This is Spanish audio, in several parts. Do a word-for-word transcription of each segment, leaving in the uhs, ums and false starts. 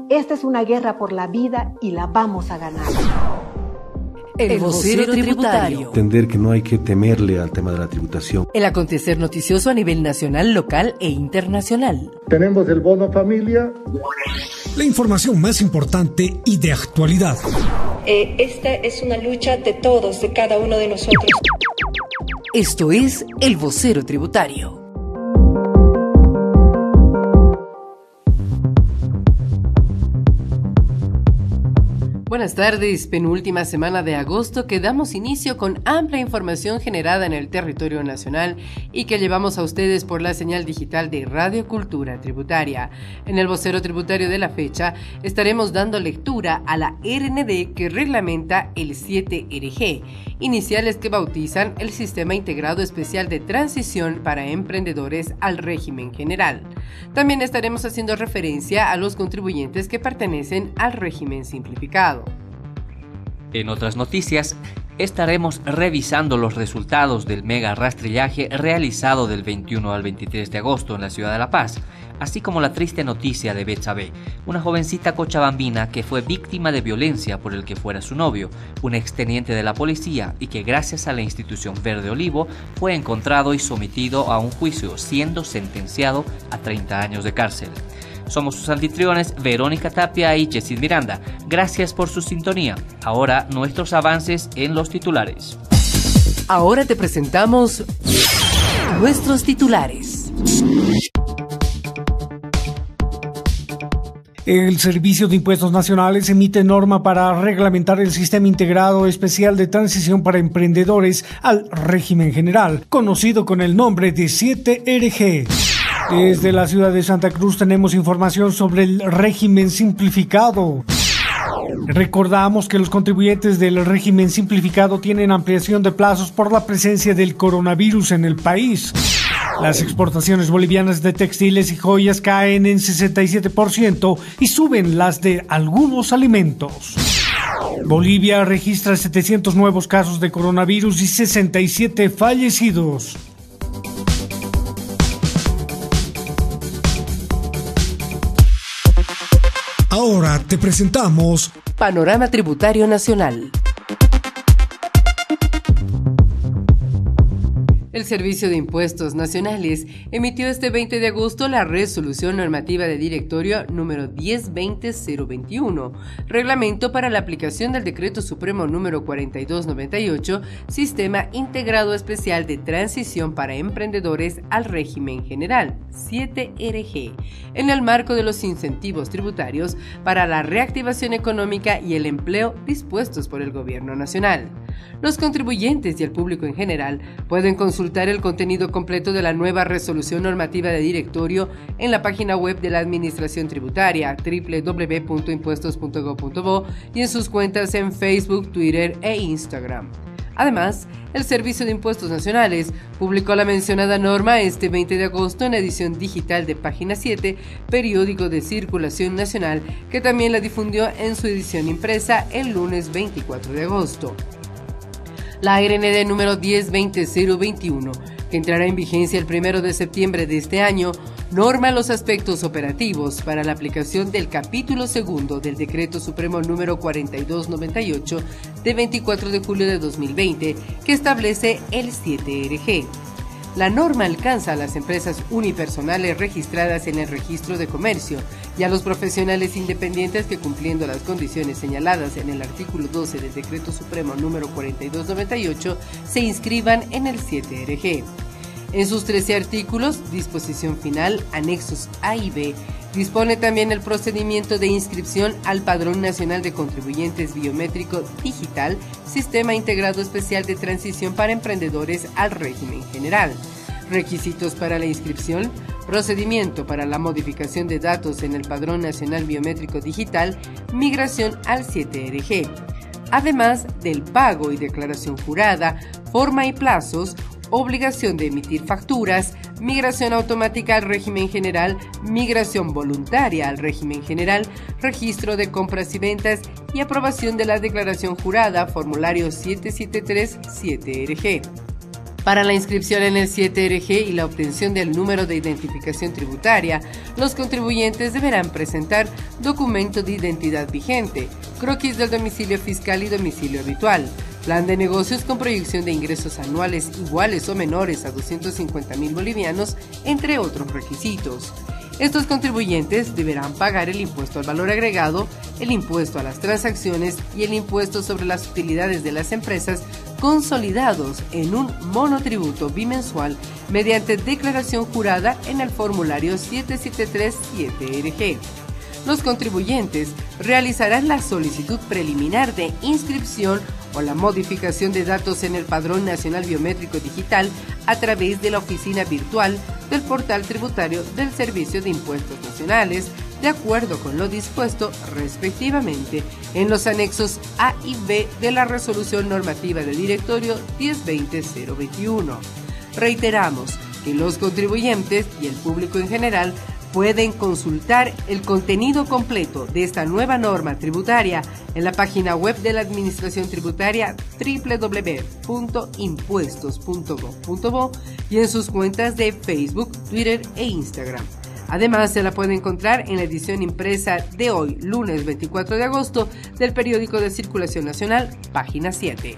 Esta es una guerra por la vida y la vamos a ganar. El vocero tributario. Entender que no hay que temerle al tema de la tributación. El acontecer noticioso a nivel nacional, local e internacional. Tenemos el bono familia. La información más importante y de actualidad. Eh, esta es una lucha de todos, de cada uno de nosotros. Esto es El Vocero Tributario. Buenas tardes, penúltima semana de agosto que damos inicio con amplia información generada en el territorio nacional y que llevamos a ustedes por la señal digital de Radio Cultura Tributaria. En el vocero tributario de la fecha estaremos dando lectura a la R N D que reglamenta el siete R G, iniciales que bautizan el Sistema Integrado Especial de Transición para Emprendedores al régimen general. También estaremos haciendo referencia a los contribuyentes que pertenecen al régimen simplificado. En otras noticias, estaremos revisando los resultados del mega rastrillaje realizado del veintiuno al veintitrés de agosto en la ciudad de La Paz, así como la triste noticia de Betsabe, una jovencita cochabambina que fue víctima de violencia por el que fuera su novio, un exteniente de la policía y que gracias a la institución Verde Olivo fue encontrado y sometido a un juicio, siendo sentenciado a treinta años de cárcel. Somos sus anfitriones Verónica Tapia y Jessit Miranda. Gracias por su sintonía. Ahora nuestros avances en los titulares. Ahora te presentamos nuestros titulares. El Servicio de Impuestos Nacionales emite norma para reglamentar el Sistema Integrado Especial de Transición para Emprendedores al régimen general, conocido con el nombre de siete R G. Desde la ciudad de Santa Cruz tenemos información sobre el régimen simplificado. Recordamos que los contribuyentes del régimen simplificado tienen ampliación de plazos por la presencia del coronavirus en el país. Las exportaciones bolivianas de textiles y joyas caen en sesenta y siete por ciento y suben las de algunos alimentos. Bolivia registra setecientos nuevos casos de coronavirus y sesenta y siete fallecidos. Ahora te presentamos Panorama Tributario Nacional. El Servicio de Impuestos Nacionales emitió este veinte de agosto la Resolución Normativa de Directorio número diez veinte cero veintiuno, reglamento para la aplicación del Decreto Supremo número cuarenta y dos noventa y ocho, Sistema Integrado Especial de Transición para Emprendedores al régimen general, siete R G, en el marco de los incentivos tributarios para la reactivación económica y el empleo dispuestos por el Gobierno Nacional. Los contribuyentes y el público en general pueden consultar el contenido completo de la nueva resolución normativa de directorio en la página web de la Administración Tributaria, doble u doble u doble u punto impuestos punto gob punto bo, y en sus cuentas en Facebook, Twitter e Instagram. Además, el Servicio de Impuestos Nacionales publicó la mencionada norma este veinte de agosto en edición digital de Página siete, periódico de circulación nacional, que también la difundió en su edición impresa el lunes veinticuatro de agosto. La R N D número diez veinte cero veintiuno, que entrará en vigencia el primero de septiembre de este año, norma los aspectos operativos para la aplicación del capítulo segundo del Decreto Supremo número cuarenta y dos noventa y ocho de veinticuatro de julio de dos mil veinte, que establece el siete R G. La norma alcanza a las empresas unipersonales registradas en el Registro de Comercio y a los profesionales independientes que, cumpliendo las condiciones señaladas en el artículo doce del Decreto Supremo número cuarenta y dos noventa y ocho, se inscriban en el siete R G. En sus trece artículos, disposición final, anexos A y B, dispone también el procedimiento de inscripción al Padrón Nacional de Contribuyentes Biométrico Digital, Sistema Integrado Especial de Transición para Emprendedores al régimen general. Requisitos para la inscripción, procedimiento para la modificación de datos en el Padrón Nacional Biométrico Digital, migración al siete R G. Además del pago y declaración jurada, forma y plazos, obligación de emitir facturas, migración automática al régimen general, migración voluntaria al régimen general, registro de compras y ventas y aprobación de la declaración jurada, formulario siete siete tres siete R G. Para la inscripción en el siete R G y la obtención del número de identificación tributaria, los contribuyentes deberán presentar documento de identidad vigente, croquis del domicilio fiscal y domicilio habitual, plan de negocios con proyección de ingresos anuales iguales o menores a doscientos cincuenta mil bolivianos, entre otros requisitos. Estos contribuyentes deberán pagar el impuesto al valor agregado, el impuesto a las transacciones y el impuesto sobre las utilidades de las empresas consolidados en un monotributo bimensual mediante declaración jurada en el formulario siete siete tres siete R G. Los contribuyentes realizarán la solicitud preliminar de inscripción o la modificación de datos en el Padrón Nacional Biométrico Digital a través de la oficina virtual del portal tributario del Servicio de Impuestos Nacionales, de acuerdo con lo dispuesto respectivamente en los anexos A y B de la Resolución Normativa de Directorio diez veinte cero veintiuno. Reiteramos que los contribuyentes y el público en general pueden consultar el contenido completo de esta nueva norma tributaria en la página web de la Administración Tributaria doble u doble u doble u punto impuestos punto gob punto bo y en sus cuentas de Facebook, Twitter e Instagram. Además, se la puede encontrar en la edición impresa de hoy, lunes veinticuatro de agosto, del periódico de Circulación Nacional, página siete.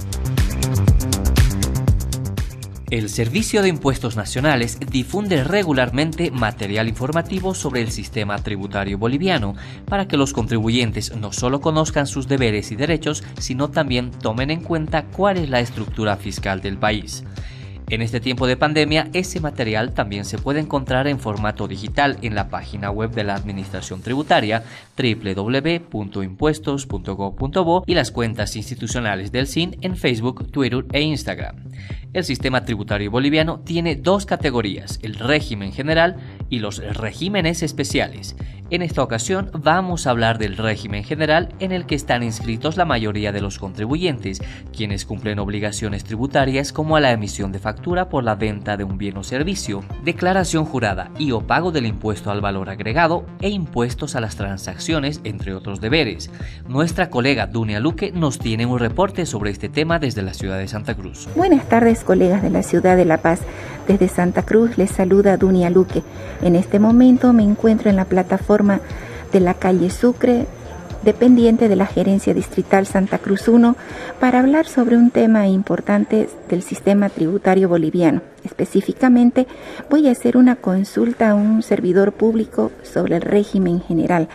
El Servicio de Impuestos Nacionales difunde regularmente material informativo sobre el sistema tributario boliviano para que los contribuyentes no solo conozcan sus deberes y derechos, sino también tomen en cuenta cuál es la estructura fiscal del país. En este tiempo de pandemia, ese material también se puede encontrar en formato digital en la página web de la Administración Tributaria doble u doble u doble u punto impuestos punto gob punto bo y las cuentas institucionales del S I N en Facebook, Twitter e Instagram. El sistema tributario boliviano tiene dos categorías, el régimen general y los regímenes especiales. En esta ocasión vamos a hablar del régimen general, en el que están inscritos la mayoría de los contribuyentes, quienes cumplen obligaciones tributarias como a la emisión de factura por la venta de un bien o servicio, declaración jurada y o pago del impuesto al valor agregado e impuestos a las transacciones, entre otros deberes. Nuestra colega Dunia Luque nos tiene un reporte sobre este tema desde la ciudad de Santa Cruz. Buenas tardes, colegas de la ciudad de La Paz. Desde Santa Cruz les saluda Dunia Luque. En este momento me encuentro en la plataforma de la calle Sucre, dependiente de la Gerencia Distrital Santa Cruz uno, para hablar sobre un tema importante del sistema tributario boliviano. Específicamente, voy a hacer una consulta a un servidor público sobre el régimen general.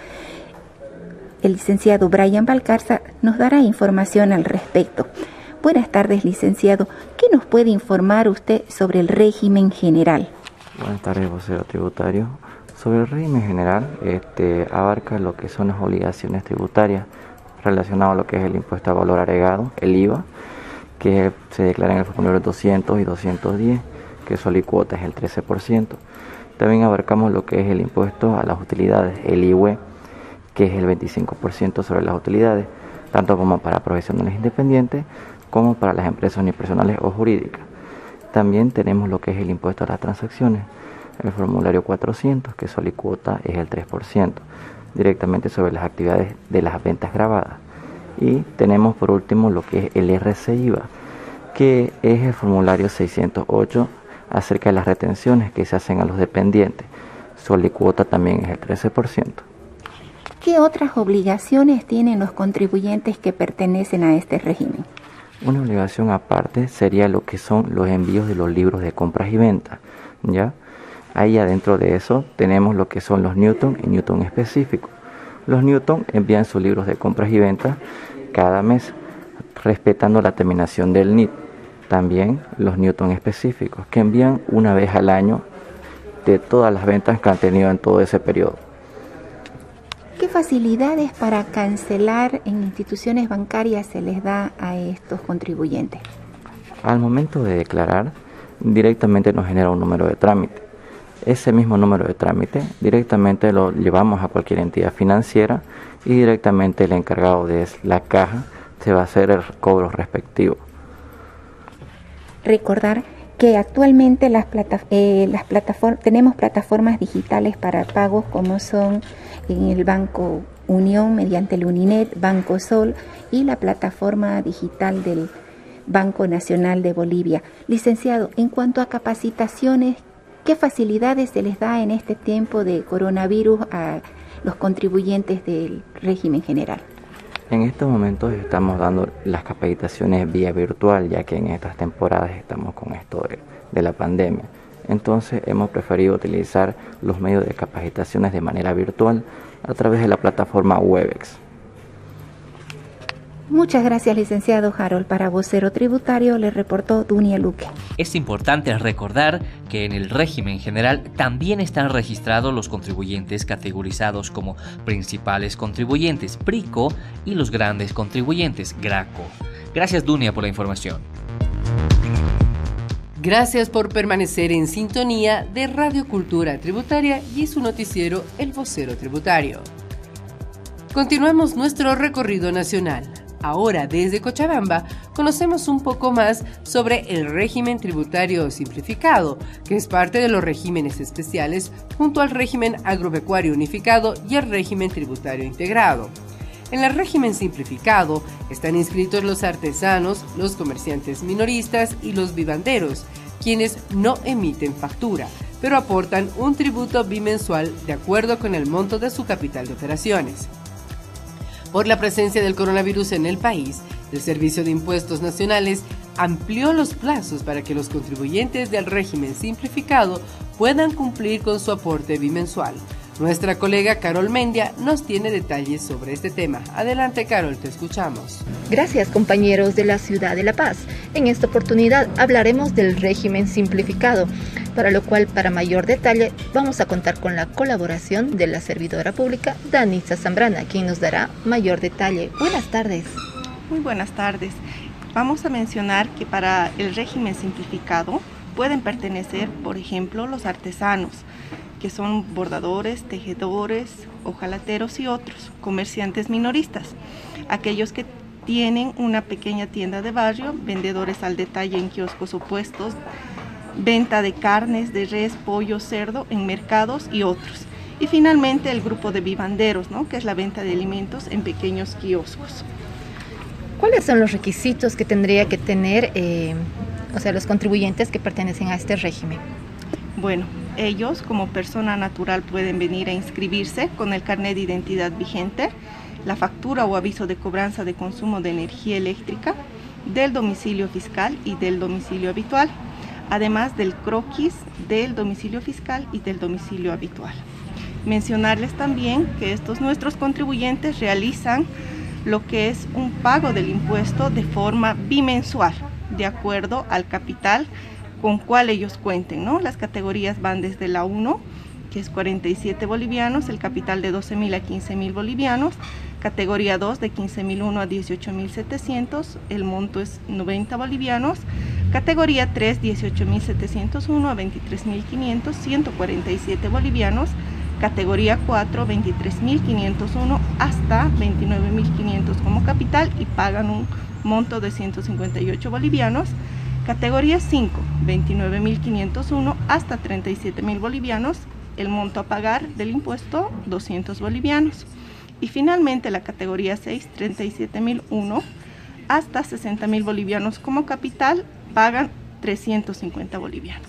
El licenciado Brian Valcarza nos dará información al respecto. Buenas tardes, licenciado. ¿Qué nos puede informar usted sobre el régimen general? Buenas tardes, vocero tributario. Sobre el régimen general, este, abarca lo que son las obligaciones tributarias relacionadas a lo que es el impuesto al valor agregado, el I V A, que se declara en el formulario doscientos y doscientos diez, que su alicuota es el trece por ciento. También abarcamos lo que es el impuesto a las utilidades, el I V E, que es el veinticinco por ciento sobre las utilidades, tanto como para profesionales independientes, como para las empresas unipersonales o jurídicas. También tenemos lo que es el impuesto a las transacciones, el formulario cuatrocientos, que su alicuota es el tres por ciento, directamente sobre las actividades de las ventas grabadas. Y tenemos por último lo que es el R C I V A, que es el formulario seiscientos ocho acerca de las retenciones que se hacen a los dependientes. Su alicuota también es el trece por ciento. ¿Qué otras obligaciones tienen los contribuyentes que pertenecen a este régimen? Una obligación aparte sería lo que son los envíos de los libros de compras y ventas, ¿ya? Ahí adentro de eso tenemos lo que son los Newton y Newton específicos. Los Newton envían sus libros de compras y ventas cada mes, respetando la terminación del N I T. También los Newton específicos, que envían una vez al año de todas las ventas que han tenido en todo ese periodo. ¿Qué facilidades para cancelar en instituciones bancarias se les da a estos contribuyentes? Al momento de declarar, directamente nos genera un número de trámite. Ese mismo número de trámite directamente lo llevamos a cualquier entidad financiera y directamente el encargado de la caja se va a hacer el cobro respectivo. Recordar que actualmente las, plata, eh, las plataformas, tenemos plataformas digitales para pagos como son en el Banco Unión mediante el Uninet, Banco Sol y la plataforma digital del, Banco Nacional de Bolivia. Licenciado, en cuanto a capacitaciones, ¿qué facilidades se les da en este tiempo de coronavirus a los contribuyentes del régimen general? En estos momentos estamos dando las capacitaciones vía virtual, ya que en estas temporadas estamos con esto de, de la pandemia. Entonces hemos preferido utilizar los medios de capacitaciones de manera virtual a través de la plataforma Webex. Muchas gracias, licenciado Harold. Para Vocero Tributario le reportó Dunia Luque. Es importante recordar que en el régimen general también están registrados los contribuyentes categorizados como principales contribuyentes, PRICO, y los grandes contribuyentes, GRACO. Gracias, Dunia, por la información. Gracias por permanecer en sintonía de Radio Cultura Tributaria y su noticiero El Vocero Tributario. Continuamos nuestro recorrido nacional. Ahora, desde Cochabamba, conocemos un poco más sobre el régimen tributario simplificado, que es parte de los regímenes especiales junto al régimen agropecuario unificado y el régimen tributario integrado. En el régimen simplificado están inscritos los artesanos, los comerciantes minoristas y los vivanderos, quienes no emiten factura, pero aportan un tributo bimensual de acuerdo con el monto de su capital de operaciones. Por la presencia del coronavirus en el país, el Servicio de Impuestos Nacionales amplió los plazos para que los contribuyentes del régimen simplificado puedan cumplir con su aporte bimensual. Nuestra colega Carol Mendia nos tiene detalles sobre este tema. Adelante, Carol, te escuchamos. Gracias, compañeros de la ciudad de La Paz. En esta oportunidad hablaremos del régimen simplificado, para lo cual, para mayor detalle, vamos a contar con la colaboración de la servidora pública Danitza Zambrana, quien nos dará mayor detalle. Buenas tardes. Muy buenas tardes. Vamos a mencionar que para el régimen simplificado pueden pertenecer, por ejemplo, los artesanos, que son bordadores, tejedores, hojalateros y otros, comerciantes minoristas, aquellos que tienen una pequeña tienda de barrio, vendedores al detalle en kioscos o puestos, venta de carnes, de res, pollo, cerdo en mercados y otros. Y finalmente el grupo de vivanderos, ¿no?, que es la venta de alimentos en pequeños kioscos. ¿Cuáles son los requisitos que tendría que tener eh, o sea, los contribuyentes que pertenecen a este régimen? Bueno, ellos como persona natural pueden venir a inscribirse con el carnet de identidad vigente, la factura o aviso de cobranza de consumo de energía eléctrica, del domicilio fiscal y del domicilio habitual, además del croquis del domicilio fiscal y del domicilio habitual. Mencionarles también que estos nuestros contribuyentes realizan lo que es un pago del impuesto de forma bimensual, de acuerdo al capital con cual ellos cuenten, ¿no? Las categorías van desde la uno, que es cuarenta y siete bolivianos, el capital de doce mil a quince mil bolivianos, categoría dos de quince mil uno a dieciocho mil setecientos, el monto es noventa bolivianos, categoría tres, dieciocho mil setecientos uno a veintitrés mil quinientos, ciento cuarenta y siete bolivianos, categoría cuatro, veintitrés mil quinientos uno hasta veintinueve mil quinientos como capital y pagan un monto de ciento cincuenta y ocho bolivianos, categoría cinco, veintinueve mil quinientos uno hasta treinta y siete mil bolivianos, el monto a pagar del impuesto doscientos bolivianos. Y finalmente la categoría seis, treinta y siete mil uno hasta sesenta mil bolivianos como capital, pagan trescientos cincuenta bolivianos.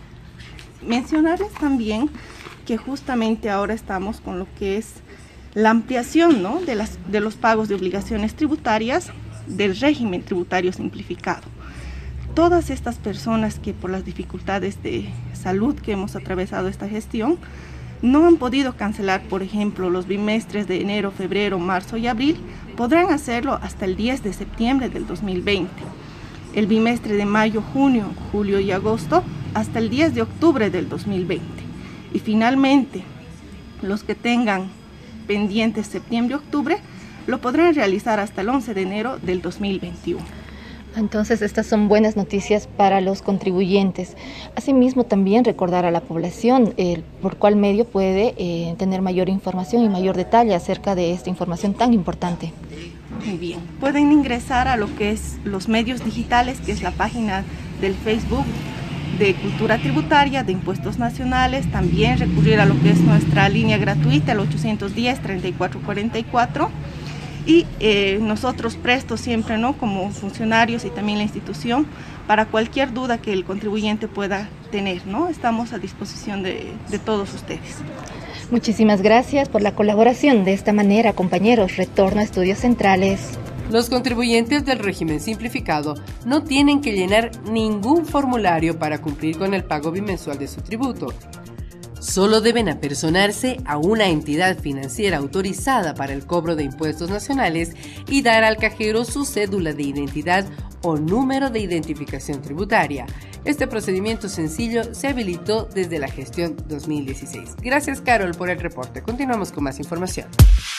Mencionarles también que justamente ahora estamos con lo que es la ampliación, ¿no?, de, las, de los pagos de obligaciones tributarias del régimen tributario simplificado. Todas estas personas que por las dificultades de salud que hemos atravesado esta gestión, no han podido cancelar, por ejemplo, los bimestres de enero, febrero, marzo y abril, podrán hacerlo hasta el diez de septiembre del dos mil veinte. El bimestre de mayo, junio, julio y agosto, hasta el diez de octubre del dos mil veinte. Y finalmente, los que tengan pendientes septiembre-octubre, lo podrán realizar hasta el once de enero del dos mil veintiuno. Entonces, estas son buenas noticias para los contribuyentes. Asimismo, también recordar a la población eh, por cuál medio puede eh, tener mayor información y mayor detalle acerca de esta información tan importante. Muy bien. Pueden ingresar a lo que es los medios digitales, que es la página del Facebook de Cultura Tributaria, de Impuestos Nacionales, también recurrir a lo que es nuestra línea gratuita, el ochocientos diez, treinta y cuatro cuarenta y cuatro. Y eh, nosotros prestos siempre, ¿no?, como funcionarios y también la institución, para cualquier duda que el contribuyente pueda tener, ¿no? Estamos a disposición de, de todos ustedes. Muchísimas gracias por la colaboración. De esta manera, compañeros, retorno a Estudios Centrales. Los contribuyentes del régimen simplificado no tienen que llenar ningún formulario para cumplir con el pago bimensual de su tributo. Solo deben apersonarse a una entidad financiera autorizada para el cobro de impuestos nacionales y dar al cajero su cédula de identidad o número de identificación tributaria. Este procedimiento sencillo se habilitó desde la gestión dos mil dieciséis. Gracias, Carol, por el reporte. Continuamos con más información.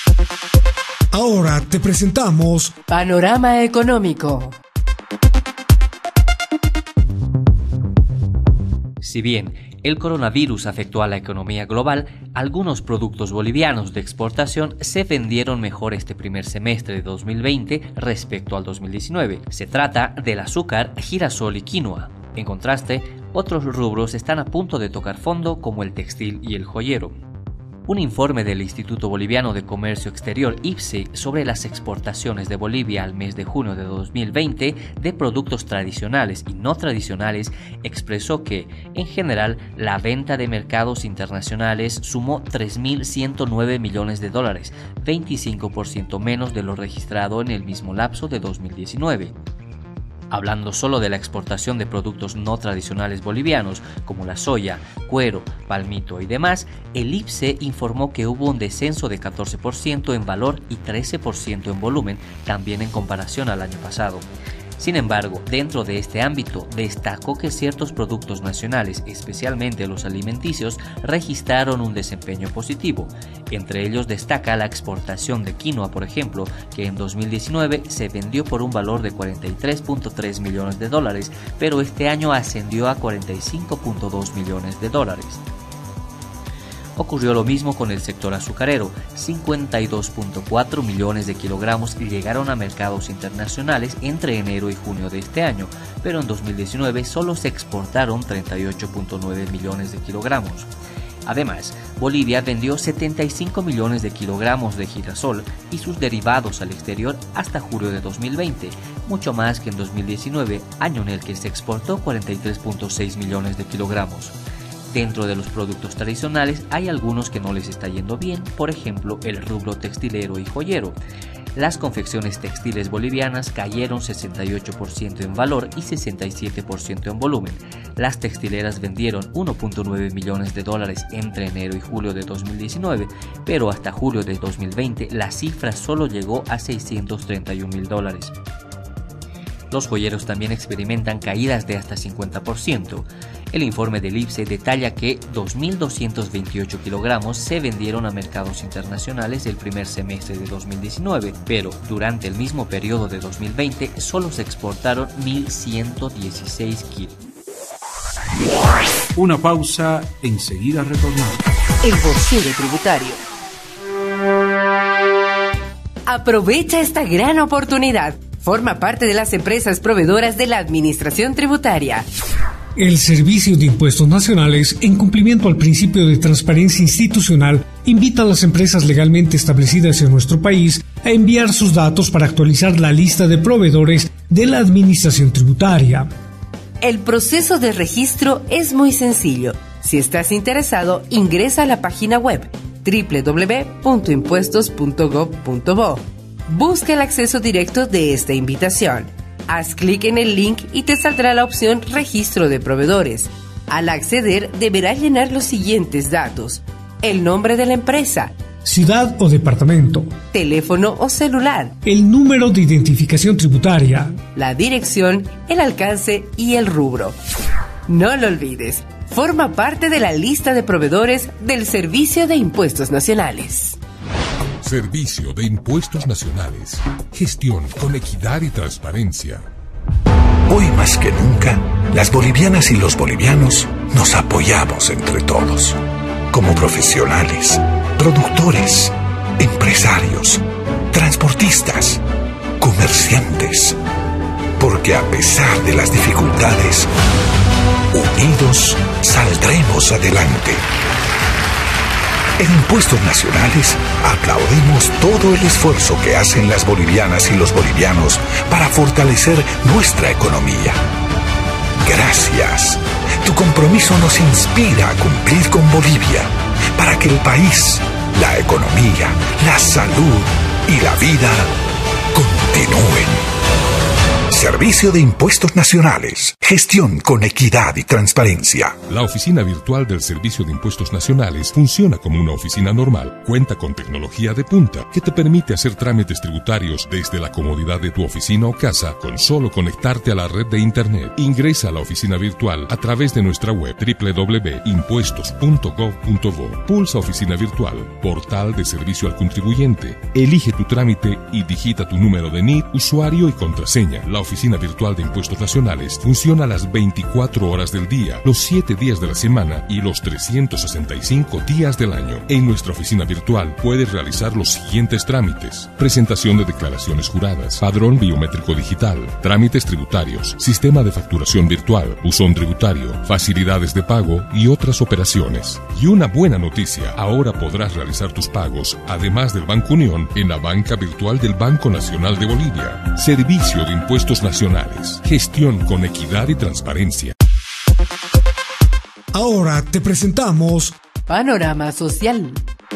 Ahora te presentamos Panorama Económico. Si bien el coronavirus afectó a la economía global, algunos productos bolivianos de exportación se vendieron mejor este primer semestre de dos mil veinte respecto al dos mil diecinueve. Se trata del azúcar, girasol y quinoa. En contraste, otros rubros están a punto de tocar fondo, como el textil y el joyero. Un informe del Instituto Boliviano de Comercio Exterior, I B C E, sobre las exportaciones de Bolivia al mes de junio de dos mil veinte de productos tradicionales y no tradicionales expresó que, en general, la venta de mercados internacionales sumó tres mil ciento nueve millones de dólares, veinticinco por ciento menos de lo registrado en el mismo lapso de dos mil diecinueve. Hablando solo de la exportación de productos no tradicionales bolivianos, como la soya, cuero, palmito y demás, el I B C E informó que hubo un descenso de catorce por ciento en valor y trece por ciento en volumen, también en comparación al año pasado. Sin embargo, dentro de este ámbito, destacó que ciertos productos nacionales, especialmente los alimenticios, registraron un desempeño positivo. Entre ellos destaca la exportación de quinoa, por ejemplo, que en dos mil diecinueve se vendió por un valor de cuarenta y tres punto tres millones de dólares, pero este año ascendió a cuarenta y cinco punto dos millones de dólares. Ocurrió lo mismo con el sector azucarero. cincuenta y dos punto cuatro millones de kilogramos llegaron a mercados internacionales entre enero y junio de este año, pero en dos mil diecinueve solo se exportaron treinta y ocho punto nueve millones de kilogramos. Además, Bolivia vendió setenta y cinco millones de kilogramos de girasol y sus derivados al exterior hasta julio de dos mil veinte, mucho más que en dos mil diecinueve, año en el que se exportó cuarenta y tres punto seis millones de kilogramos. Dentro de los productos tradicionales hay algunos que no les está yendo bien, por ejemplo el rubro textilero y joyero. Las confecciones textiles bolivianas cayeron sesenta y ocho por ciento en valor y sesenta y siete por ciento en volumen. Las textileras vendieron uno punto nueve millones de dólares entre enero y julio de dos mil diecinueve, pero hasta julio de dos mil veinte la cifra solo llegó a seiscientos treinta y un mil dólares. Los joyeros también experimentan caídas de hasta cincuenta por ciento. El informe del I B C E detalla que dos mil doscientos veintiocho kilogramos se vendieron a mercados internacionales el primer semestre de dos mil diecinueve, pero durante el mismo periodo de dos mil veinte solo se exportaron mil ciento dieciséis kilos. Una pausa, enseguida retornamos. El bolsillo tributario. Aprovecha esta gran oportunidad. Forma parte de las empresas proveedoras de la Administración Tributaria. El Servicio de Impuestos Nacionales, en cumplimiento al principio de transparencia institucional, invita a las empresas legalmente establecidas en nuestro país a enviar sus datos para actualizar la lista de proveedores de la Administración Tributaria. El proceso de registro es muy sencillo. Si estás interesado, ingresa a la página web doble u doble u doble u punto impuestos punto gob punto bo. Busca el acceso directo de esta invitación. Haz clic en el link y te saldrá la opción Registro de Proveedores. Al acceder, deberás llenar los siguientes datos: el nombre de la empresa, ciudad o departamento, teléfono o celular, el número de identificación tributaria, la dirección, el alcance y el rubro. No lo olvides, forma parte de la lista de proveedores del Servicio de Impuestos Nacionales. Servicio de Impuestos Nacionales. Gestión con equidad y transparencia. Hoy más que nunca, las bolivianas y los bolivianos nos apoyamos entre todos. Como profesionales, productores, empresarios, transportistas, comerciantes. Porque a pesar de las dificultades, unidos saldremos adelante. En Impuestos Nacionales aplaudimos todo el esfuerzo que hacen las bolivianas y los bolivianos para fortalecer nuestra economía. Gracias. Tu compromiso nos inspira a cumplir con Bolivia para que el país, la economía, la salud y la vida continúen. Servicio de Impuestos Nacionales. Gestión con equidad y transparencia. La oficina virtual del Servicio de Impuestos Nacionales funciona como una oficina normal. Cuenta con tecnología de punta que te permite hacer trámites tributarios desde la comodidad de tu oficina o casa con solo conectarte a la red de Internet. Ingresa a la oficina virtual a través de nuestra web doble u doble u doble u punto impuestos punto gov punto bo. Pulsa Oficina Virtual, portal de servicio al contribuyente. Elige tu trámite y digita tu número de N I T, usuario y contraseña. La Oficina Virtual de Impuestos Nacionales funciona las veinticuatro horas del día, los siete días de la semana y los trescientos sesenta y cinco días del año. En nuestra oficina virtual puedes realizar los siguientes trámites: presentación de declaraciones juradas, padrón biométrico digital, trámites tributarios, sistema de facturación virtual, buzón tributario, facilidades de pago y otras operaciones. Y una buena noticia, ahora podrás realizar tus pagos, además del Banco Unión, en la banca virtual del Banco Nacional de Bolivia. Servicio de Impuestos Nacionales. Gestión con equidad y transparencia. Ahora te presentamos Panorama Social.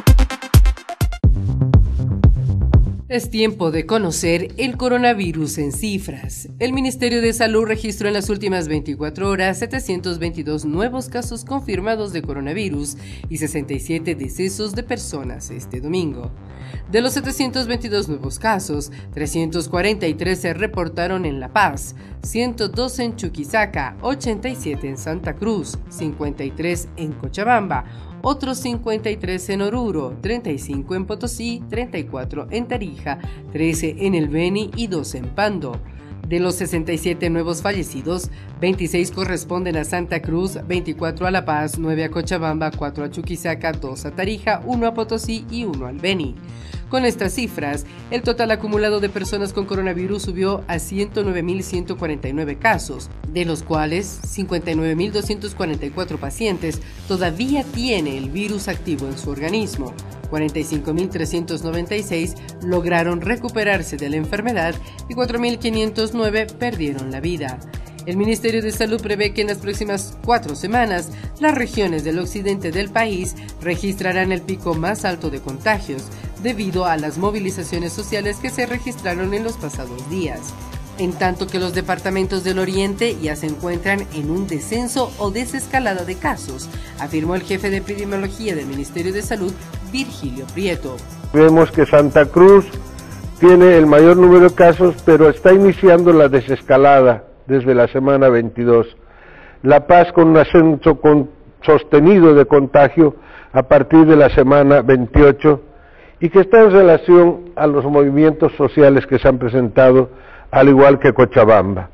Es tiempo de conocer el coronavirus en cifras. El Ministerio de Salud registró en las últimas veinticuatro horas setecientos veintidós nuevos casos confirmados de coronavirus y sesenta y siete decesos de personas este domingo. De los setecientos veintidós nuevos casos, trescientos cuarenta y tres se reportaron en La Paz, ciento dos en Chuquisaca, ochenta y siete en Santa Cruz, cincuenta y tres en Cochabamba, otros cincuenta y tres en Oruro, treinta y cinco en Potosí, treinta y cuatro en Tarija, trece en El Beni y dos en Pando. De los sesenta y siete nuevos fallecidos, veintiséis corresponden a Santa Cruz, veinticuatro a La Paz, nueve a Cochabamba, cuatro a Chuquisaca, dos a Tarija, uno a Potosí y uno al Beni. Con estas cifras, el total acumulado de personas con coronavirus subió a ciento nueve mil ciento cuarenta y nueve casos, de los cuales cincuenta y nueve mil doscientos cuarenta y cuatro pacientes todavía tiene el virus activo en su organismo. cuarenta y cinco mil trescientos noventa y seis lograron recuperarse de la enfermedad y cuatro mil quinientos nueve perdieron la vida. El Ministerio de Salud prevé que en las próximas cuatro semanas, las regiones del occidente del país registrarán el pico más alto de contagios, debido a las movilizaciones sociales que se registraron en los pasados días. En tanto que los departamentos del oriente ya se encuentran en un descenso o desescalada de casos, afirmó el jefe de epidemiología del Ministerio de Salud, Virgilio Prieto. Vemos que Santa Cruz tiene el mayor número de casos, pero está iniciando la desescalada desde la semana veintidós. La Paz con un ascenso con, sostenido de contagio a partir de la semana veintiocho y que está en relación a los movimientos sociales que se han presentado, al igual que Cochabamba.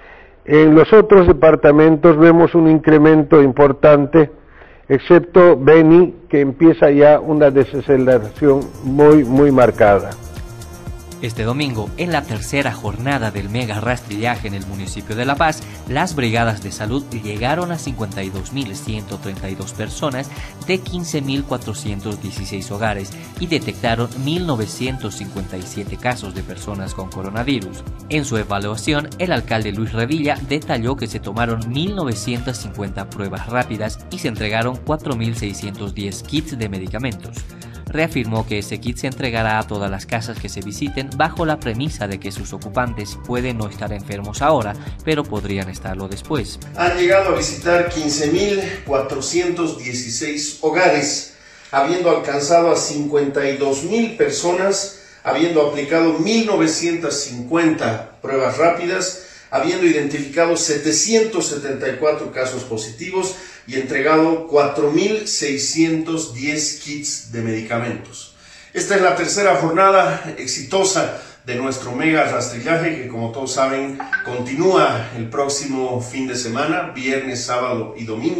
En los otros departamentos vemos un incremento importante, excepto Beni, que empieza ya una desaceleración muy, muy marcada. Este domingo, en la tercera jornada del mega rastrillaje en el municipio de La Paz, las brigadas de salud llegaron a cincuenta y dos mil ciento treinta y dos personas de quince mil cuatrocientos dieciséis hogares y detectaron mil novecientos cincuenta y siete casos de personas con coronavirus. En su evaluación, el alcalde Luis Revilla detalló que se tomaron mil novecientas cincuenta pruebas rápidas y se entregaron cuatro mil seiscientos diez kits de medicamentos. Reafirmó que ese kit se entregará a todas las casas que se visiten bajo la premisa de que sus ocupantes pueden no estar enfermos ahora, pero podrían estarlo después. Han llegado a visitar quince mil cuatrocientos dieciséis hogares, habiendo alcanzado a cincuenta y dos mil personas, habiendo aplicado mil novecientas cincuenta pruebas rápidas, habiendo identificado setecientos setenta y cuatro casos positivos y entregado cuatro mil seiscientos diez kits de medicamentos. Esta es la tercera jornada exitosa de nuestro mega rastrillaje que, como todos saben, continúa el próximo fin de semana, viernes, sábado y domingo,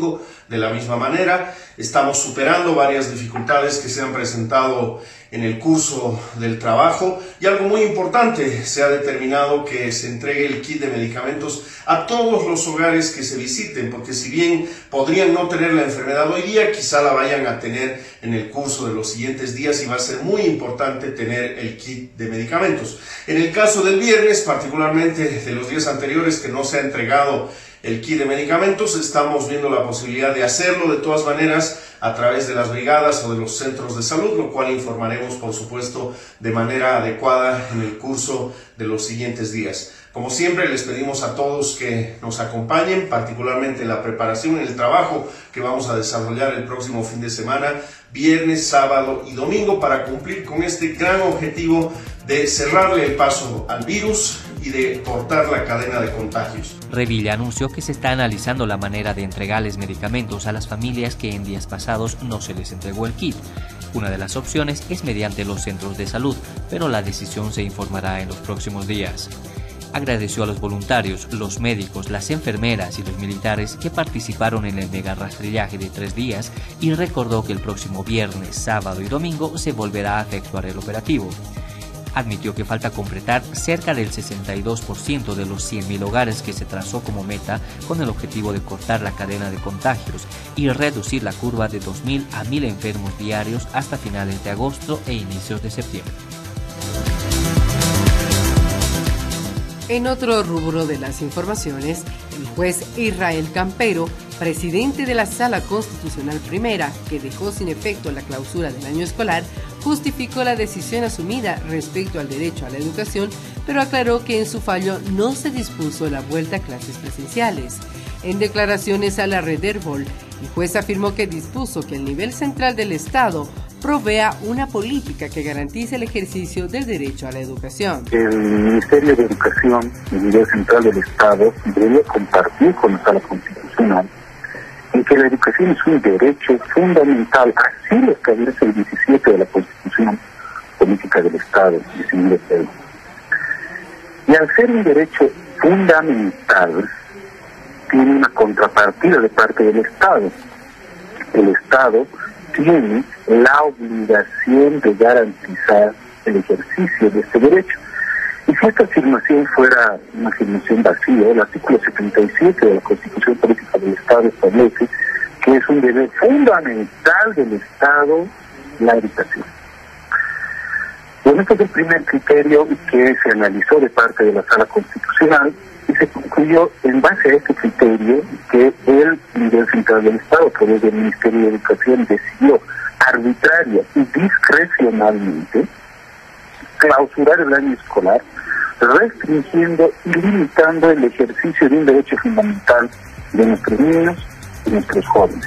de la misma manera. Estamos superando varias dificultades que se han presentado en el curso del trabajo y algo muy importante, se ha determinado que se entregue el kit de medicamentos a todos los hogares que se visiten, porque si bien podrían no tener la enfermedad hoy día, quizá la vayan a tener en el curso de los siguientes días y va a ser muy importante tener el kit de medicamentos. En el caso del viernes, particularmente de los días anteriores que no se ha entregado el kit de medicamentos, estamos viendo la posibilidad de hacerlo de todas maneras a través de las brigadas o de los centros de salud, lo cual informaremos por supuesto de manera adecuada en el curso de los siguientes días. Como siempre, les pedimos a todos que nos acompañen, particularmente en la preparación, en el trabajo que vamos a desarrollar el próximo fin de semana, viernes, sábado y domingo, para cumplir con este gran objetivo de cerrarle el paso al virus y de cortar la cadena de contagios. Revilla anunció que se está analizando la manera de entregarles medicamentos a las familias que en días pasados no se les entregó el kit. Una de las opciones es mediante los centros de salud, pero la decisión se informará en los próximos días. Agradeció a los voluntarios, los médicos, las enfermeras y los militares que participaron en el mega rastrillaje de tres días y recordó que el próximo viernes, sábado y domingo se volverá a efectuar el operativo. Admitió que falta completar cerca del sesenta y dos por ciento de los cien mil hogares que se trazó como meta con el objetivo de cortar la cadena de contagios y reducir la curva de dos mil a mil enfermos diarios hasta finales de agosto e inicios de septiembre. En otro rubro de las informaciones, el juez Israel Campero, presidente de la Sala Constitucional Primera, que dejó sin efecto la clausura del año escolar, justificó la decisión asumida respecto al derecho a la educación, pero aclaró que en su fallo no se dispuso la vuelta a clases presenciales. En declaraciones a la red Herbol, el juez afirmó que dispuso que el nivel central del Estado provea una política que garantice el ejercicio del derecho a la educación. El Ministerio de Educación, el nivel central del Estado, debe compartir con la Sala Constitucional en que la educación es un derecho fundamental, así lo establece el diecisiete de la Constitución Política del Estado, diecinueve. Y al ser un derecho fundamental, tiene una contrapartida de parte del Estado. El Estado tiene la obligación de garantizar el ejercicio de este derecho. Y si esta afirmación fuera una afirmación vacía, el artículo setenta y siete de la Constitución Política del Estado establece que es un deber fundamental del Estado la educación. Bueno, este es el primer criterio que se analizó de parte de la Sala Constitucional y se concluyó en base a este criterio que el nivel central del Estado, a través del Ministerio de Educación, decidió arbitraria y discrecionalmente clausurar el año escolar, restringiendo y limitando el ejercicio de un derecho fundamental de nuestros niños y nuestros jóvenes.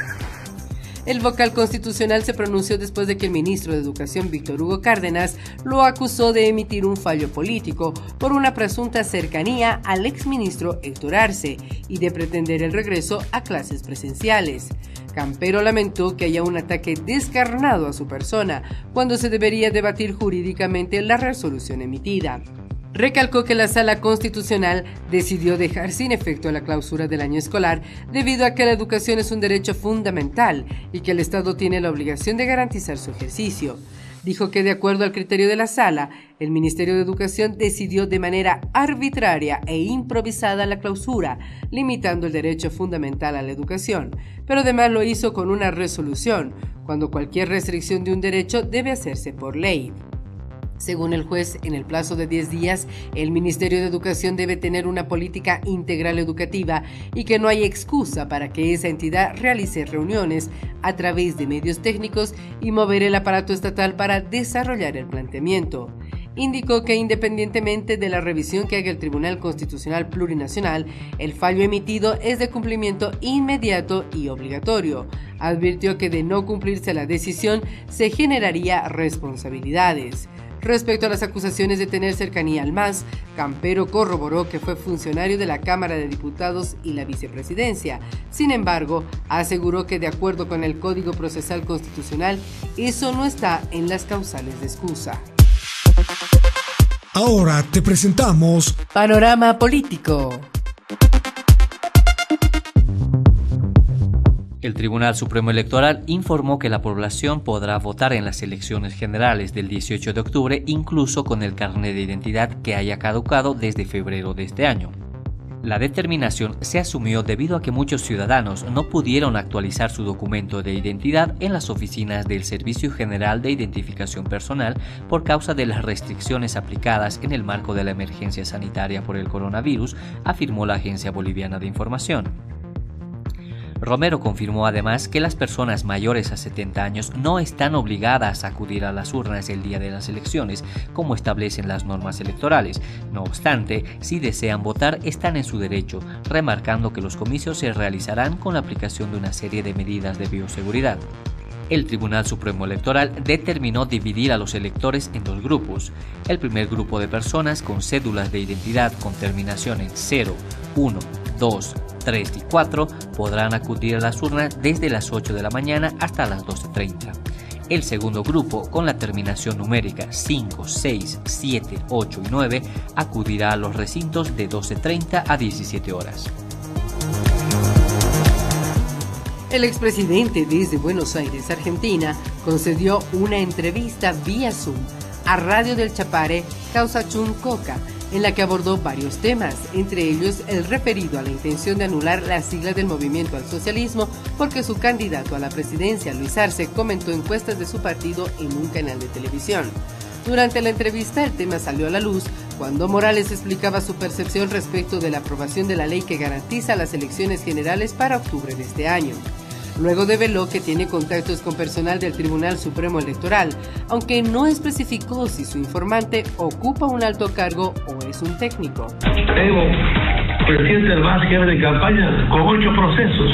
El vocal constitucional se pronunció después de que el ministro de Educación, Víctor Hugo Cárdenas, lo acusó de emitir un fallo político por una presunta cercanía al exministro Héctor Arce y de pretender el regreso a clases presenciales. Campero lamentó que haya un ataque descarnado a su persona cuando se debería debatir jurídicamente la resolución emitida. Recalcó que la Sala Constitucional decidió dejar sin efecto la clausura del año escolar debido a que la educación es un derecho fundamental y que el Estado tiene la obligación de garantizar su ejercicio. Dijo que de acuerdo al criterio de la Sala, el Ministerio de Educación decidió de manera arbitraria e improvisada la clausura, limitando el derecho fundamental a la educación, pero además lo hizo con una resolución, cuando cualquier restricción de un derecho debe hacerse por ley. Según el juez, en el plazo de diez días, el Ministerio de Educación debe tener una política integral educativa y que no hay excusa para que esa entidad realice reuniones a través de medios técnicos y mover el aparato estatal para desarrollar el planteamiento. Indicó que independientemente de la revisión que haga el Tribunal Constitucional Plurinacional, el fallo emitido es de cumplimiento inmediato y obligatorio. Advirtió que de no cumplirse la decisión se generaría responsabilidades. Respecto a las acusaciones de tener cercanía al M A S, Campero corroboró que fue funcionario de la Cámara de Diputados y la vicepresidencia. Sin embargo, aseguró que de acuerdo con el Código Procesal Constitucional, eso no está en las causales de excusa. Ahora te presentamos Panorama Político. El Tribunal Supremo Electoral informó que la población podrá votar en las elecciones generales del dieciocho de octubre, incluso con el carnet de identidad que haya caducado desde febrero de este año. La determinación se asumió debido a que muchos ciudadanos no pudieron actualizar su documento de identidad en las oficinas del Servicio General de Identificación Personal por causa de las restricciones aplicadas en el marco de la emergencia sanitaria por el coronavirus, afirmó la Agencia Boliviana de Información. Romero confirmó además que las personas mayores a setenta años no están obligadas a acudir a las urnas el día de las elecciones, como establecen las normas electorales. No obstante, si desean votar, están en su derecho, remarcando que los comicios se realizarán con la aplicación de una serie de medidas de bioseguridad. El Tribunal Supremo Electoral determinó dividir a los electores en dos grupos. El primer grupo de personas con cédulas de identidad con terminación en cero, uno, dos, tres y cuatro podrán acudir a las urnas desde las ocho de la mañana hasta las doce treinta. El segundo grupo, con la terminación numérica cinco, seis, siete, ocho y nueve, acudirá a los recintos de doce treinta a diecisiete horas. El expresidente desde Buenos Aires, Argentina, concedió una entrevista vía Zoom a Radio del Chapare Causachun Coca, en la que abordó varios temas, entre ellos el referido a la intención de anular las siglas del Movimiento al Socialismo, porque su candidato a la presidencia, Luis Arce, comentó encuestas de su partido en un canal de televisión. Durante la entrevista el tema salió a la luz cuando Morales explicaba su percepción respecto de la aprobación de la ley que garantiza las elecciones generales para octubre de este año. Luego develó que tiene contactos con personal del Tribunal Supremo Electoral, aunque no especificó si su informante ocupa un alto cargo o es un técnico. Evo, presidente del M A S, jefe de campaña, con ocho procesos.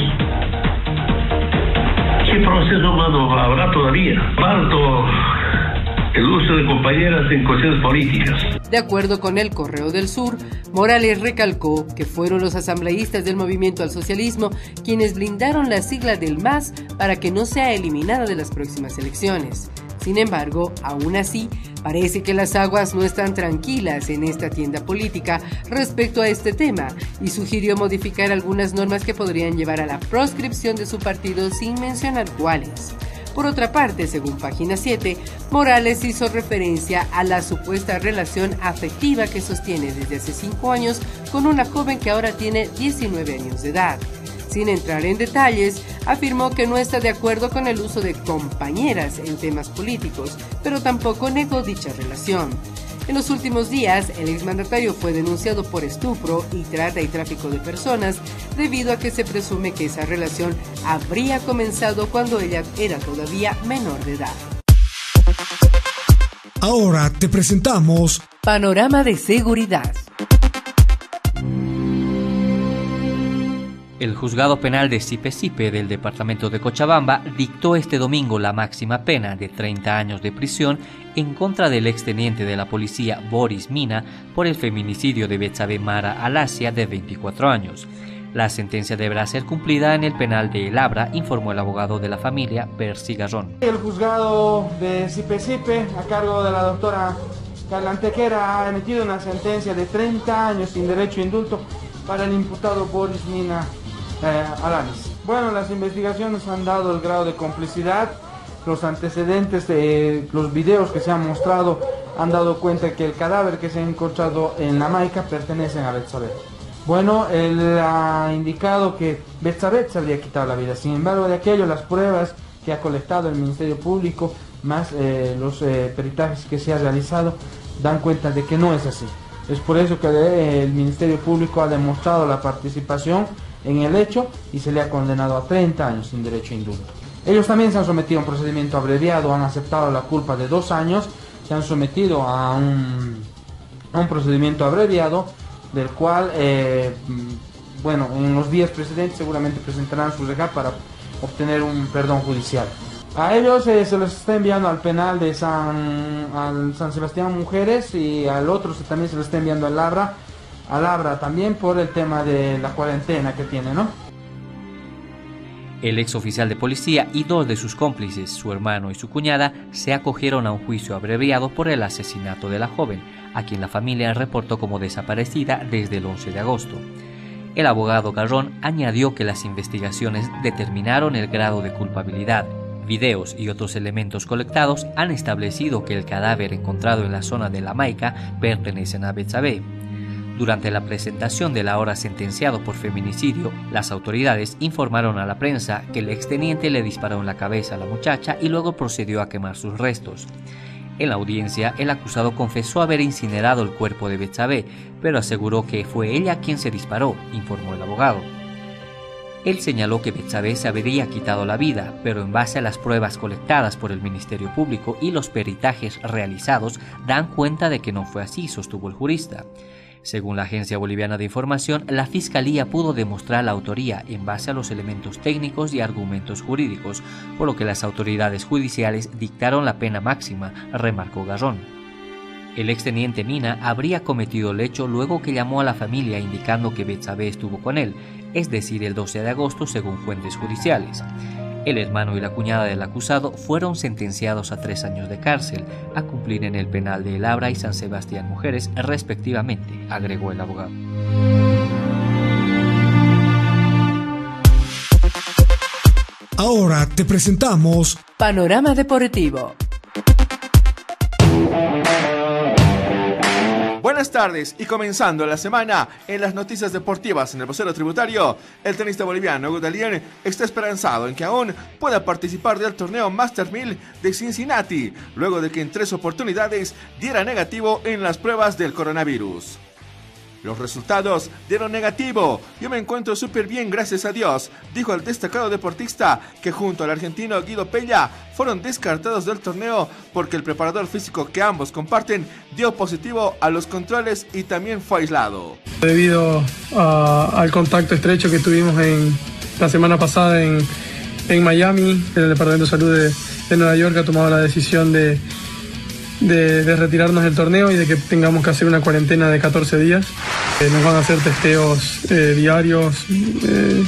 ¿Qué proceso mano habrá todavía? Parto el uso de compañeras en cuestiones políticas. De acuerdo con el Correo del Sur, Morales recalcó que fueron los asambleístas del Movimiento al Socialismo quienes blindaron la sigla del M A S para que no sea eliminada de las próximas elecciones. Sin embargo, aún así, parece que las aguas no están tranquilas en esta tienda política respecto a este tema y sugirió modificar algunas normas que podrían llevar a la proscripción de su partido sin mencionar cuáles. Por otra parte, según Página siete, Morales hizo referencia a la supuesta relación afectiva que sostiene desde hace cinco años con una joven que ahora tiene diecinueve años de edad. Sin entrar en detalles, afirmó que no está de acuerdo con el uso de compañeras en temas políticos, pero tampoco negó dicha relación. En los últimos días, el exmandatario fue denunciado por estupro y trata y tráfico de personas debido a que se presume que esa relación habría comenzado cuando ella era todavía menor de edad. Ahora te presentamos Panorama de Seguridad. El Juzgado Penal de Sipe-Sipe del departamento de Cochabamba dictó este domingo la máxima pena de treinta años de prisión en contra del exteniente de la policía Boris Mina por el feminicidio de Betsabe Mara Alasia, de veinticuatro años. La sentencia deberá ser cumplida en el penal de El Abra, informó el abogado de la familia, Percy Garrón. El Juzgado de Sipe-Sipe, a cargo de la doctora Carla Antequera, ha emitido una sentencia de treinta años sin derecho a indulto para el imputado Boris Mina Eh, Alanis. Bueno, las investigaciones han dado el grado de complicidad, los antecedentes de los videos que se han mostrado han dado cuenta que el cadáver que se ha encontrado en la Maica pertenece a Betsabe. Bueno, él ha indicado que Betsabe se habría quitado la vida, sin embargo de aquello las pruebas que ha colectado el Ministerio Público, más eh, los eh, peritajes que se ha realizado, dan cuenta de que no es así. Es por eso que eh, el Ministerio Público ha demostrado la participación en el hecho y se le ha condenado a treinta años sin derecho a indulto. Ellos también se han sometido a un procedimiento abreviado, han aceptado la culpa de dos años, se han sometido a un, a un procedimiento abreviado, del cual, eh, bueno, en los días precedentes seguramente presentarán su reja para obtener un perdón judicial. A ellos eh, se les está enviando al penal de San, al San Sebastián Mujeres, y al otro se, también se les está enviando al Labra, al Abra también por el tema de la cuarentena que tiene, ¿no? El ex oficial de policía y dos de sus cómplices, su hermano y su cuñada, se acogieron a un juicio abreviado por el asesinato de la joven, a quien la familia reportó como desaparecida desde el once de agosto. El abogado Garrón añadió que las investigaciones determinaron el grado de culpabilidad. Videos y otros elementos colectados han establecido que el cadáver encontrado en la zona de La Maica pertenece a Betsabe. Durante la presentación del ahora sentenciado por feminicidio, las autoridades informaron a la prensa que el exteniente le disparó en la cabeza a la muchacha y luego procedió a quemar sus restos. En la audiencia, el acusado confesó haber incinerado el cuerpo de Betsabe, pero aseguró que fue ella quien se disparó, informó el abogado. Él señaló que Betsabe se habría quitado la vida, pero en base a las pruebas colectadas por el Ministerio Público y los peritajes realizados, dan cuenta de que no fue así, sostuvo el jurista. Según la Agencia Boliviana de Información, la Fiscalía pudo demostrar la autoría en base a los elementos técnicos y argumentos jurídicos, por lo que las autoridades judiciales dictaron la pena máxima, remarcó Garrón. El exteniente Mina habría cometido el hecho luego que llamó a la familia indicando que Betsabe estuvo con él, es decir, el doce de agosto según fuentes judiciales. El hermano y la cuñada del acusado fueron sentenciados a tres años de cárcel, a cumplir en el penal de El Abra y San Sebastián Mujeres, respectivamente, agregó el abogado. Ahora te presentamos Panorama Deportivo. Buenas tardes y comenzando la semana en las noticias deportivas en el vocero tributario, el tenista boliviano Hugo Dalian está esperanzado en que aún pueda participar del torneo Master mil de Cincinnati, luego de que en tres oportunidades diera negativo en las pruebas del coronavirus. Los resultados dieron negativo. Yo me encuentro súper bien, gracias a Dios, dijo el destacado deportista que junto al argentino Guido Pella fueron descartados del torneo porque el preparador físico que ambos comparten dio positivo a los controles y también fue aislado. Debido a, al contacto estrecho que tuvimos en la semana pasada en, en Miami, el Departamento de Salud de, de Nueva York ha tomado la decisión de De, de retirarnos del torneo y de que tengamos que hacer una cuarentena de catorce días. Eh, nos van a hacer testeos eh, diarios eh,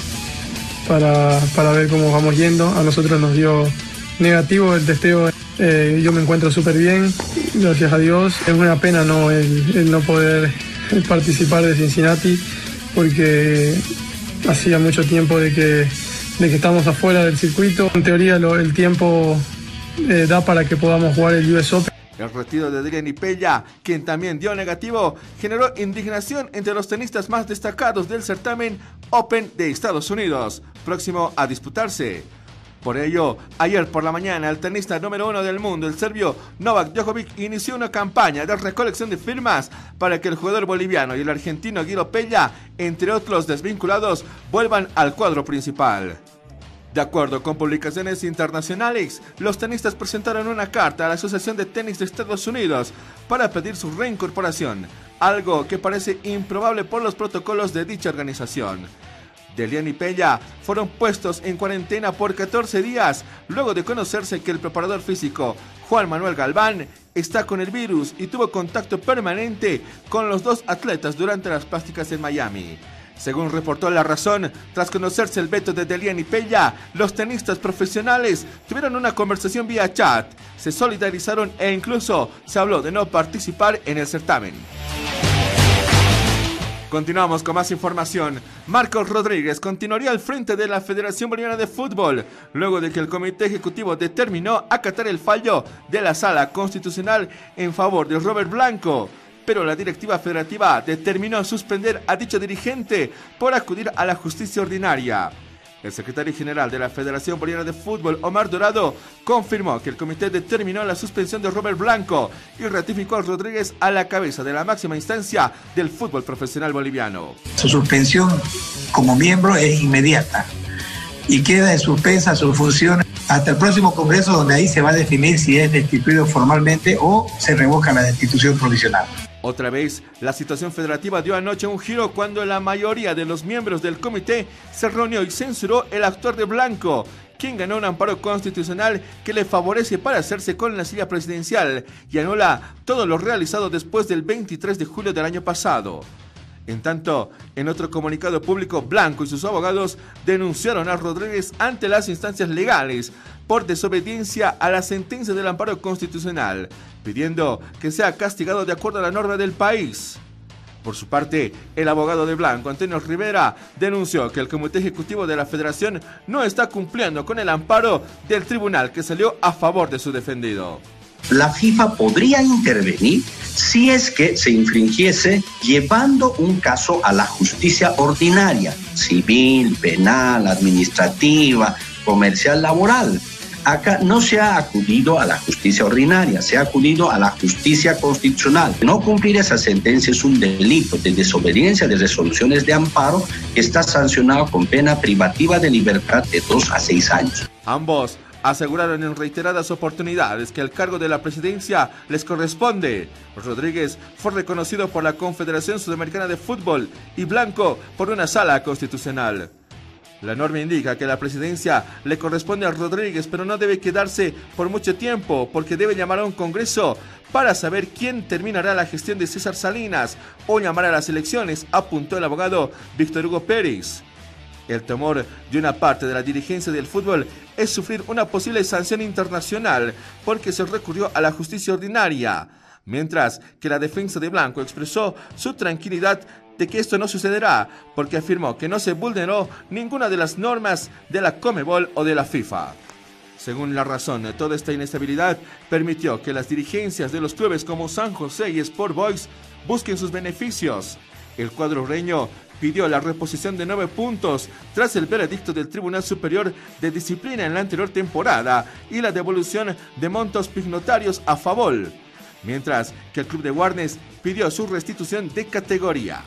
para, para ver cómo vamos yendo. A nosotros nos dio negativo el testeo. Eh, yo me encuentro súper bien, gracias a Dios. Es una pena no, el, el no poder participar de Cincinnati porque hacía mucho tiempo de que, de que estamos afuera del circuito. En teoría lo, el tiempo eh, da para que podamos jugar el U S Open. El retiro de Dalian Pella, quien también dio negativo, generó indignación entre los tenistas más destacados del certamen Open de Estados Unidos, próximo a disputarse. Por ello, ayer por la mañana, el tenista número uno del mundo, el serbio Novak Djokovic, inició una campaña de recolección de firmas para que el jugador boliviano y el argentino Guido Pella, entre otros desvinculados, vuelvan al cuadro principal. De acuerdo con publicaciones internacionales, los tenistas presentaron una carta a la Asociación de Tenis de Estados Unidos para pedir su reincorporación, algo que parece improbable por los protocolos de dicha organización. Dalian y Pella fueron puestos en cuarentena por catorce días, luego de conocerse que el preparador físico Juan Manuel Galván está con el virus y tuvo contacto permanente con los dos atletas durante las prácticas en Miami. Según reportó La Razón, tras conocerse el veto de Dalian y Pella, los tenistas profesionales tuvieron una conversación vía chat, se solidarizaron e incluso se habló de no participar en el certamen. Continuamos con más información. Marcos Rodríguez continuaría al frente de la Federación Boliviana de Fútbol, luego de que el Comité Ejecutivo determinó acatar el fallo de la Sala Constitucional en favor de Robert Blanco. Pero la directiva federativa determinó suspender a dicho dirigente por acudir a la justicia ordinaria. El secretario general de la Federación Boliviana de Fútbol, Omar Dorado, confirmó que el comité determinó la suspensión de Robert Blanco y ratificó a Rodríguez a la cabeza de la máxima instancia del fútbol profesional boliviano. Su suspensión como miembro es inmediata y queda en suspensa sus funciones hasta el próximo congreso, donde ahí se va a definir si es destituido formalmente o se revoca la destitución provisional. Otra vez, la situación federativa dio anoche un giro cuando la mayoría de los miembros del comité se reunió y censuró el actuar de Blanco, quien ganó un amparo constitucional que le favorece para hacerse con la silla presidencial y anula todo lo realizado después del veintitrés de julio del año pasado. En tanto, en otro comunicado público, Blanco y sus abogados denunciaron a Rodríguez ante las instancias legales por desobediencia a la sentencia del amparo constitucional, pidiendo que sea castigado de acuerdo a la norma del país. Por su parte, el abogado de Blanco, Antonio Rivera, denunció que el Comité Ejecutivo de la Federación no está cumpliendo con el amparo del tribunal que salió a favor de su defendido. La FIFA podría intervenir si es que se infringiese llevando un caso a la justicia ordinaria, civil, penal, administrativa, comercial, laboral. Acá no se ha acudido a la justicia ordinaria, se ha acudido a la justicia constitucional. No cumplir esa sentencia es un delito de desobediencia de resoluciones de amparo que está sancionado con pena privativa de libertad de dos a seis años. Ambos aseguraron en reiteradas oportunidades que el cargo de la presidencia les corresponde. Rodríguez fue reconocido por la Confederación Sudamericana de Fútbol y Blanco por una sala constitucional. La norma indica que la presidencia le corresponde a Rodríguez, pero no debe quedarse por mucho tiempo, porque debe llamar a un congreso para saber quién terminará la gestión de César Salinas o llamar a las elecciones, apuntó el abogado Víctor Hugo Pérez. El temor de una parte de la dirigencia del fútbol es sufrir una posible sanción internacional porque se recurrió a la justicia ordinaria, mientras que la defensa de Blanco expresó su tranquilidad de que esto no sucederá porque afirmó que no se vulneró ninguna de las normas de la Conmebol o de la FIFA. Según la razón, toda esta inestabilidad permitió que las dirigencias de los clubes como San José y Sport Boys busquen sus beneficios. El cuadro reño pidió la reposición de nueve puntos tras el veredicto del Tribunal Superior de Disciplina en la anterior temporada y la devolución de montos pignotarios a favor, mientras que el club de Warnes pidió su restitución de categoría.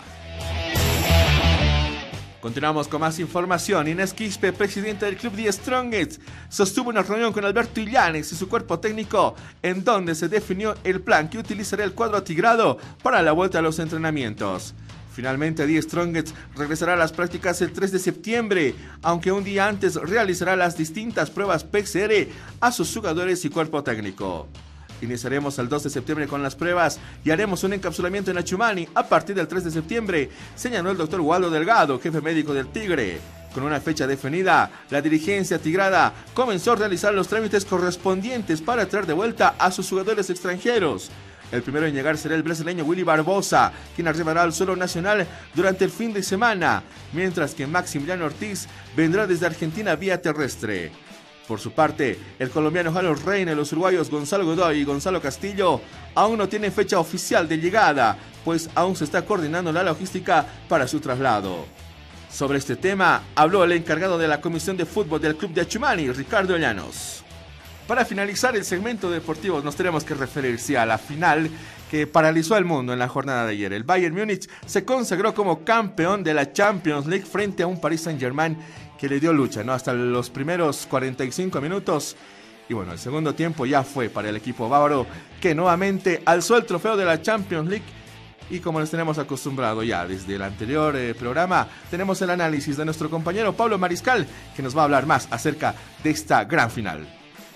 Continuamos con más información. Inés Quispe, presidenta del club The Strongest, sostuvo una reunión con Alberto Illanes y su cuerpo técnico en donde se definió el plan que utilizará el cuadro atigrado para la vuelta a los entrenamientos. Finalmente, The Strongest regresará a las prácticas el tres de septiembre, aunque un día antes realizará las distintas pruebas P C R a sus jugadores y cuerpo técnico. Iniciaremos el dos de septiembre con las pruebas y haremos un encapsulamiento en Achumani a partir del tres de septiembre, señaló el doctor Waldo Delgado, jefe médico del Tigre. Con una fecha definida, la dirigencia tigrada comenzó a realizar los trámites correspondientes para traer de vuelta a sus jugadores extranjeros. El primero en llegar será el brasileño Willy Barbosa, quien arribará al suelo nacional durante el fin de semana, mientras que Maximiliano Ortiz vendrá desde Argentina vía terrestre. Por su parte, el colombiano Harold Reina y los uruguayos Gonzalo Godoy y Gonzalo Castillo aún no tienen fecha oficial de llegada, pues aún se está coordinando la logística para su traslado. Sobre este tema, habló el encargado de la Comisión de Fútbol del Club de Achumani, Ricardo Llanos. Para finalizar el segmento deportivo, nos tenemos que referir sí, a la final que paralizó al mundo en la jornada de ayer. El Bayern Múnich se consagró como campeón de la Champions League frente a un Paris Saint-Germain que le dio lucha, ¿no? Hasta los primeros cuarenta y cinco minutos. Y bueno, el segundo tiempo ya fue para el equipo bávaro, que nuevamente alzó el trofeo de la Champions League. Y como les tenemos acostumbrado ya desde el anterior eh, programa, tenemos el análisis de nuestro compañero Pablo Mariscal, que nos va a hablar más acerca de esta gran final.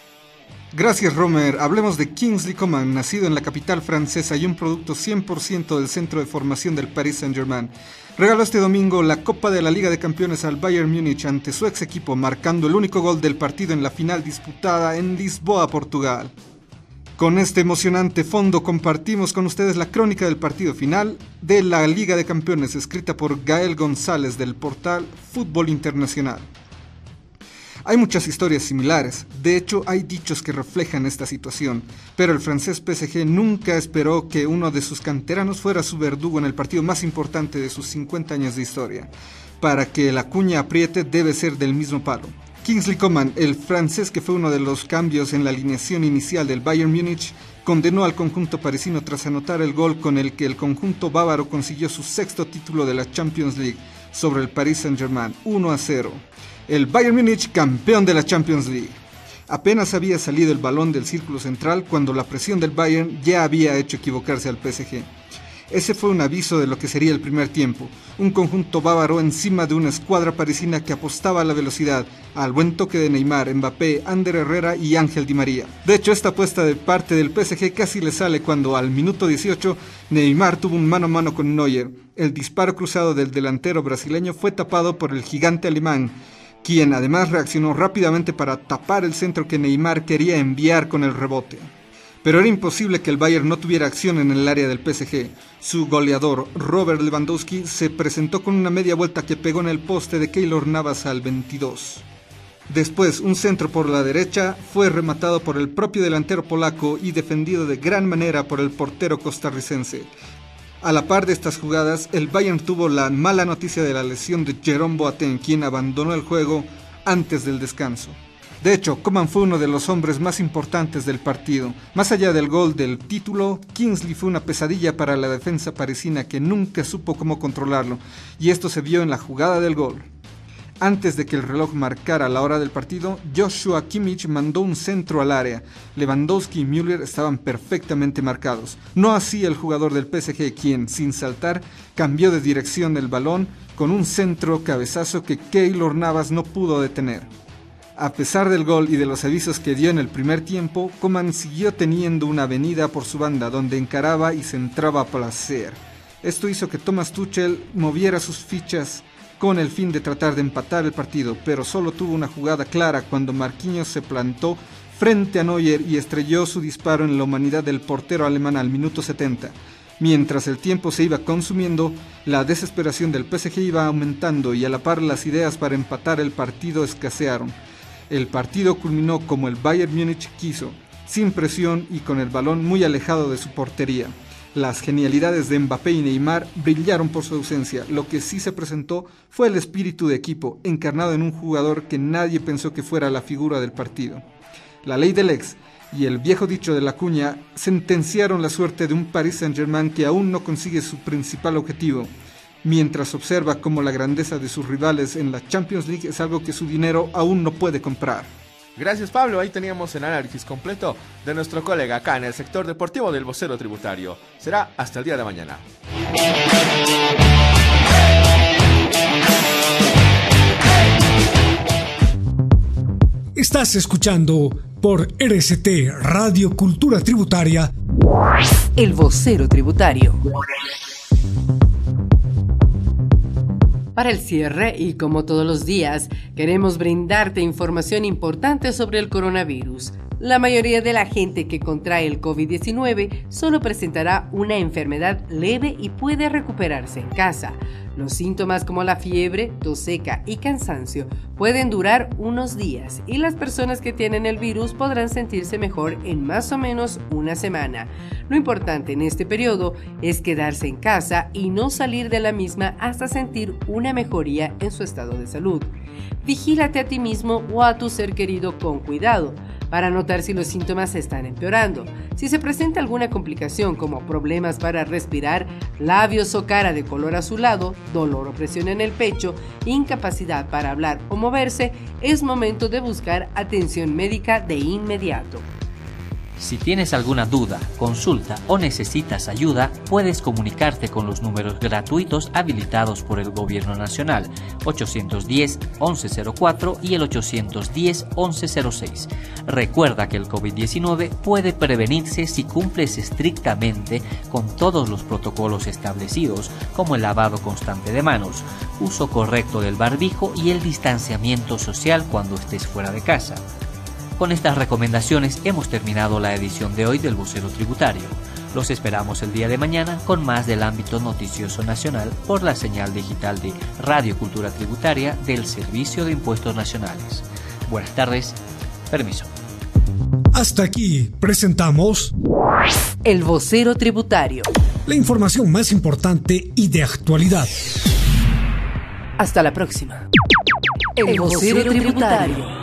Gracias, Romer. Hablemos de Kingsley Coman, nacido en la capital francesa y un producto cien por ciento del centro de formación del Paris Saint-Germain. Regaló este domingo la Copa de la Liga de Campeones al Bayern Múnich ante su ex equipo, marcando el único gol del partido en la final disputada en Lisboa, Portugal. Con este emocionante fondo compartimos con ustedes la crónica del partido final de la Liga de Campeones, escrita por Gael González del portal Fútbol Internacional. Hay muchas historias similares, de hecho hay dichos que reflejan esta situación, pero el francés P S G nunca esperó que uno de sus canteranos fuera su verdugo en el partido más importante de sus cincuenta años de historia. Para que la cuña apriete debe ser del mismo palo. Kingsley Coman, el francés que fue uno de los cambios en la alineación inicial del Bayern Múnich, condenó al conjunto parisino tras anotar el gol con el que el conjunto bávaro consiguió su sexto título de la Champions League sobre el Paris Saint-Germain, uno a cero. El Bayern Múnich, campeón de la Champions League. Apenas había salido el balón del círculo central cuando la presión del Bayern ya había hecho equivocarse al P S G. Ese fue un aviso de lo que sería el primer tiempo, un conjunto bávaro encima de una escuadra parisina que apostaba a la velocidad, al buen toque de Neymar, Mbappé, Ander Herrera y Ángel Di María. De hecho, esta apuesta de parte del P S G casi le sale cuando al minuto dieciocho Neymar tuvo un mano a mano con Neuer. El disparo cruzado del delantero brasileño fue tapado por el gigante alemán, quien además reaccionó rápidamente para tapar el centro que Neymar quería enviar con el rebote. pero era imposible que el Bayern no tuviera acción en el área del P S G. Su goleador, Robert Lewandowski, se presentó con una media vuelta que pegó en el poste de Keylor Navas al veintidós. Después, un centro por la derecha fue rematado por el propio delantero polaco y defendido de gran manera por el portero costarricense. A la par de estas jugadas, el Bayern tuvo la mala noticia de la lesión de Jerome Boateng, quien abandonó el juego antes del descanso. De hecho, Coman fue uno de los hombres más importantes del partido. Más allá del gol del título, Kingsley fue una pesadilla para la defensa parisina que nunca supo cómo controlarlo, y esto se vio en la jugada del gol. Antes de que el reloj marcara la hora del partido, Joshua Kimmich mandó un centro al área. Lewandowski y Müller estaban perfectamente marcados. No así el jugador del P S G, quien, sin saltar, cambió de dirección del balón con un centro cabezazo que Keylor Navas no pudo detener. A pesar del gol y de los avisos que dio en el primer tiempo, Coman siguió teniendo una avenida por su banda donde encaraba y centraba a placer. Esto hizo que Thomas Tuchel moviera sus fichas con el fin de tratar de empatar el partido, pero solo tuvo una jugada clara cuando Marquinhos se plantó frente a Neuer y estrelló su disparo en la humanidad del portero alemán al minuto setenta. Mientras el tiempo se iba consumiendo, la desesperación del P S G iba aumentando y a la par las ideas para empatar el partido escasearon. El partido culminó como el Bayern Múnich quiso, sin presión y con el balón muy alejado de su portería. Las genialidades de Mbappé y Neymar brillaron por su ausencia. Lo que sí se presentó fue el espíritu de equipo, encarnado en un jugador que nadie pensó que fuera la figura del partido. La ley del ex y el viejo dicho de la cuña sentenciaron la suerte de un Paris Saint-Germain que aún no consigue su principal objetivo, mientras observa cómo la grandeza de sus rivales en la Champions League es algo que su dinero aún no puede comprar. Gracias, Pablo. Ahí teníamos el análisis completo de nuestro colega acá en el sector deportivo del Vocero Tributario. Será hasta el día de mañana. Estás escuchando por R C T Radio Cultura Tributaria El Vocero Tributario. Para el cierre, y como todos los días, queremos brindarte información importante sobre el coronavirus. La mayoría de la gente que contrae el COVID diecinueve solo presentará una enfermedad leve y puede recuperarse en casa. Los síntomas como la fiebre, tos seca y cansancio pueden durar unos días y las personas que tienen el virus podrán sentirse mejor en más o menos una semana. Lo importante en este periodo es quedarse en casa y no salir de la misma hasta sentir una mejoría en su estado de salud. Vigílate a ti mismo o a tu ser querido con cuidado para notar si los síntomas están empeorando. Si se presenta alguna complicación como problemas para respirar, labios o cara de color azulado, dolor o presión en el pecho, incapacidad para hablar o moverse, es momento de buscar atención médica de inmediato. Si tienes alguna duda, consulta o necesitas ayuda, puedes comunicarte con los números gratuitos habilitados por el Gobierno Nacional, ochocientos diez, once cero cuatro y el ochocientos diez, once cero seis. Recuerda que el COVID diecinueve puede prevenirse si cumples estrictamente con todos los protocolos establecidos, como el lavado constante de manos, uso correcto del barbijo y el distanciamiento social cuando estés fuera de casa. Con estas recomendaciones hemos terminado la edición de hoy del Vocero Tributario. Los esperamos el día de mañana con más del ámbito noticioso nacional por la señal digital de Radio Cultura Tributaria del Servicio de Impuestos Nacionales. Buenas tardes. Permiso. Hasta aquí presentamos El Vocero Tributario. La información más importante y de actualidad. Hasta la próxima. El Vocero Tributario.